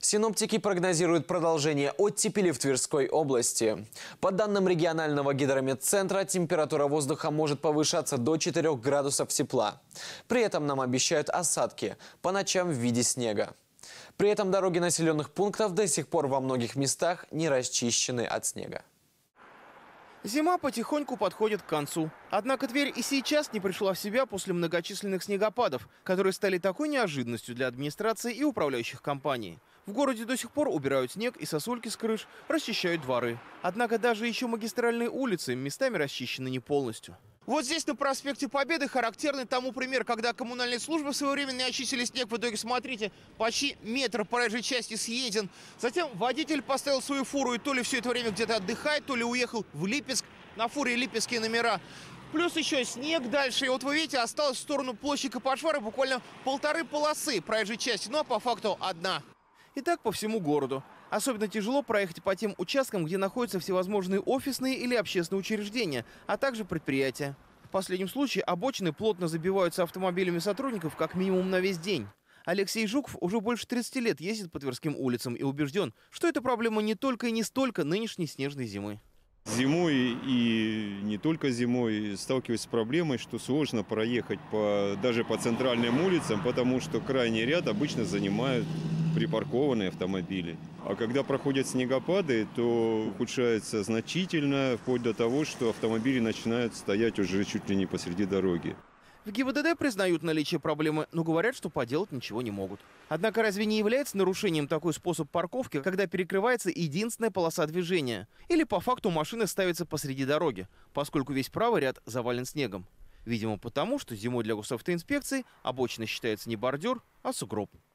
Синоптики прогнозируют продолжение оттепели в Тверской области. По данным регионального гидрометцентра, температура воздуха может повышаться до 4 градусов тепла. При этом нам обещают осадки, по ночам в виде снега. При этом дороги населенных пунктов до сих пор во многих местах не расчищены от снега. Зима потихоньку подходит к концу. Однако Тверь и сейчас не пришла в себя после многочисленных снегопадов, которые стали такой неожиданностью для администрации и управляющих компаний. В городе до сих пор убирают снег и сосульки с крыш, расчищают дворы. Однако даже еще магистральные улицы местами расчищены не полностью. Вот здесь на проспекте Победы характерный тому пример, когда коммунальные службы своевременно очистили снег. В итоге, смотрите, почти метр проезжей части съеден. Затем водитель поставил свою фуру и то ли все это время где-то отдыхает, то ли уехал в Липецк. На фуре липецкие номера. Плюс еще снег дальше. И вот вы видите, осталось в сторону площади Капошвара буквально 1,5 полосы проезжей части. Ну а по факту одна. И так по всему городу. Особенно тяжело проехать по тем участкам, где находятся всевозможные офисные или общественные учреждения, а также предприятия. В последнем случае обочины плотно забиваются автомобилями сотрудников как минимум на весь день. Алексей Жуков уже больше 30 лет ездит по Тверским улицам и убежден, что это проблема не только и не столько нынешней снежной зимы. Зимой и не только зимой сталкиваюсь с проблемой, что сложно проехать даже по центральным улицам, потому что крайний ряд обычно занимают припаркованные автомобили. А когда проходят снегопады, то ухудшается значительно, вплоть до того, что автомобили начинают стоять уже чуть ли не посреди дороги. В ГИБДД признают наличие проблемы, но говорят, что поделать ничего не могут. Однако разве не является нарушением такой способ парковки, когда перекрывается единственная полоса движения? Или по факту машины ставятся посреди дороги, поскольку весь правый ряд завален снегом? Видимо, потому, что зимой для госавтоинспекции обочина считается не бордюр, а сугроб.